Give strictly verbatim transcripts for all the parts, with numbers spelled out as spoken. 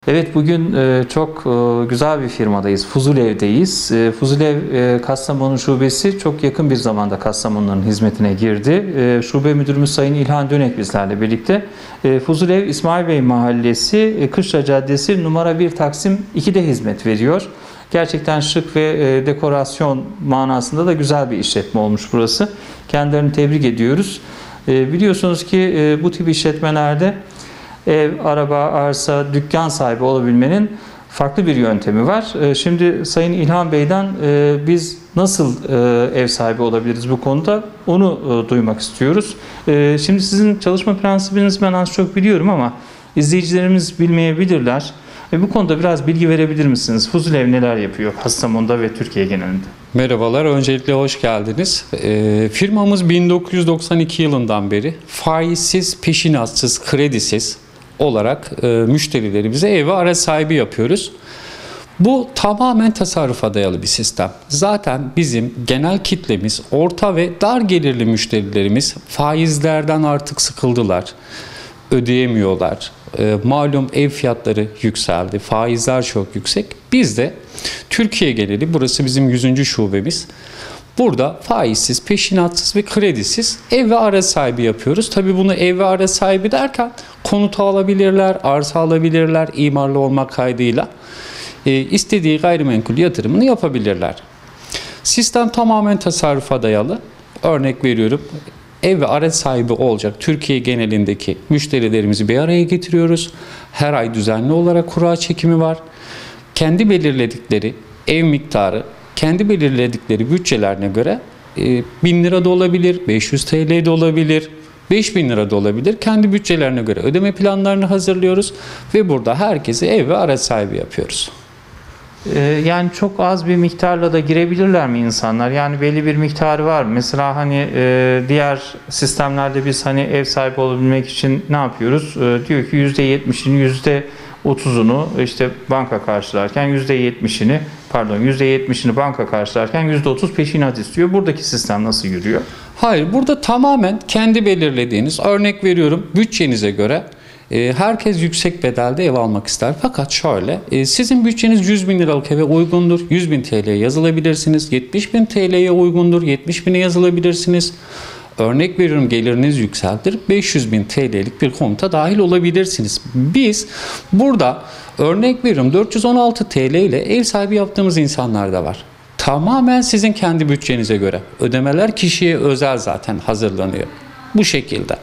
Evet, bugün e, çok e, güzel bir firmadayız. Fuzulev'deyiz. E, Fuzulev e, Kastamonu Şubesi çok yakın bir zamanda Kastamonu'nun hizmetine girdi. E, Şube Müdürümüz Sayın İlhan Dönek bizlerle birlikte. E, Fuzulev İsmail Bey Mahallesi, e, Kışla Caddesi numara bir Taksim iki'de hizmet veriyor. Gerçekten şık ve e, dekorasyon manasında da güzel bir işletme olmuş burası. Kendilerini tebrik ediyoruz. E, biliyorsunuz ki e, bu tip işletmelerde ev, araba, arsa, dükkan sahibi olabilmenin farklı bir yöntemi var. Şimdi Sayın İlhan Bey'den biz nasıl ev sahibi olabiliriz bu konuda onu duymak istiyoruz. Şimdi sizin çalışma prensibinizi ben az çok biliyorum ama izleyicilerimiz bilmeyebilirler. Bu konuda biraz bilgi verebilir misiniz? Fuzulev neler yapıyor Kastamonu'da ve Türkiye genelinde? Merhabalar, öncelikle hoş geldiniz. E, firmamız bin dokuz yüz doksan iki yılından beri faizsiz, peşinatsız, kredisiz olarak e, müşterilerimize ev ve araç sahibi yapıyoruz. Bu tamamen tasarrufa dayalı bir sistem. Zaten bizim genel kitlemiz, orta ve dar gelirli müşterilerimiz faizlerden artık sıkıldılar, ödeyemiyorlar. E, malum ev fiyatları yükseldi, faizler çok yüksek. Biz de Türkiye geneli, burası bizim yüzüncü şubemiz. Burada faizsiz, peşinatsız ve kredisiz ev ve araç sahibi yapıyoruz. Tabii bunu ev ve araç sahibi derken konut alabilirler, arsa alabilirler, imarlı olmak kaydıyla e, istediği gayrimenkul yatırımını yapabilirler. Sistem tamamen tasarrufa dayalı. Örnek veriyorum, ev ve araç sahibi olacak Türkiye genelindeki müşterilerimizi bir araya getiriyoruz. Her ay düzenli olarak kura çekimi var. Kendi belirledikleri ev miktarı, kendi belirledikleri bütçelerine göre e, bin lira da olabilir, beş yüz TL de olabilir, beş bin lira da olabilir. Kendi bütçelerine göre ödeme planlarını hazırlıyoruz ve burada herkesi ev ve araç sahibi yapıyoruz. Yani çok az bir miktarla da girebilirler mi insanlar? Yani belli bir miktarı var mı? Mesela hani diğer sistemlerde biz hani ev sahibi olabilmek için ne yapıyoruz? Diyor ki yüzde yetmişini, yüzde otuzunu işte banka karşılarken yüzde yetmişini pardon yüzde yetmişini banka karşılarken yüzde otuz peşinat istiyor. Buradaki sistem nasıl yürüyor? Hayır, burada tamamen kendi belirlediğiniz, örnek veriyorum, bütçenize göre herkes yüksek bedelde ev almak ister. Fakat şöyle, sizin bütçeniz yüz bin liralık eve uygundur. yüz bin TL'ye yazılabilirsiniz. yetmiş bin TL'ye uygundur. yetmiş bine yazılabilirsiniz. Örnek veriyorum, geliriniz yükseltir. beş yüz bin TL'lik bir konuta dahil olabilirsiniz. Biz burada örnek veriyorum dört yüz on altı TL ile ev sahibi yaptığımız insanlar da var. Tamamen sizin kendi bütçenize göre. Ödemeler kişiye özel zaten hazırlanıyor. Bu şekilde.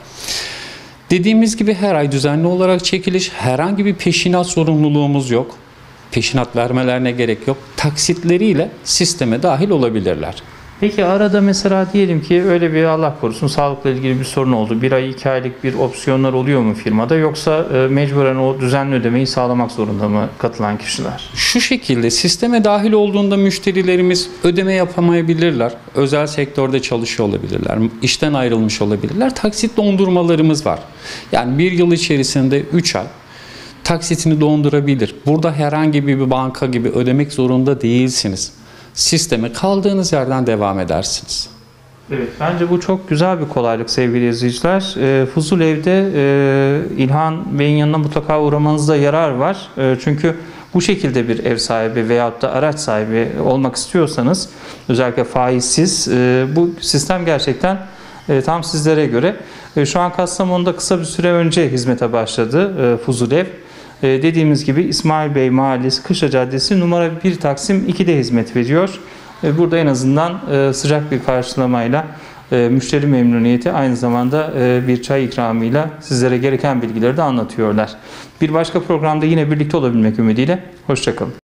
Dediğimiz gibi her ay düzenli olarak çekiliş, herhangi bir peşinat sorumluluğumuz yok. Peşinat vermelerine gerek yok. Taksitleriyle sisteme dahil olabilirler. Peki arada mesela diyelim ki öyle bir Allah korusun sağlıkla ilgili bir sorun oldu. Bir ay, iki aylık bir opsiyonlar oluyor mu firmada? Yoksa e, mecburen o düzenli ödemeyi sağlamak zorunda mı katılan kişiler? Şu şekilde sisteme dahil olduğunda müşterilerimiz ödeme yapamayabilirler. Özel sektörde çalışıyor olabilirler. İşten ayrılmış olabilirler. Taksit dondurmalarımız var. Yani bir yıl içerisinde üç ay taksitini dondurabilir. Burada herhangi bir banka gibi ödemek zorunda değilsiniz. Sisteme kaldığınız yerden devam edersiniz. Evet, bence bu çok güzel bir kolaylık sevgili izleyiciler. E, Fuzulev'de e, İlhan Bey'in yanına mutlaka uğramanızda yarar var. E, çünkü bu şekilde bir ev sahibi veyahut da araç sahibi olmak istiyorsanız özellikle faizsiz e, bu sistem gerçekten e, tam sizlere göre. E, şu an Kastamonu'da kısa bir süre önce hizmete başladı e, Fuzulev. Dediğimiz gibi İsmail Bey Mahallesi, Kışla Caddesi numara bir Taksim iki'de hizmet veriyor. Burada en azından sıcak bir karşılamayla müşteri memnuniyeti, aynı zamanda bir çay ikramıyla sizlere gereken bilgileri de anlatıyorlar. Bir başka programda yine birlikte olabilmek ümidiyle. Hoşça kalın.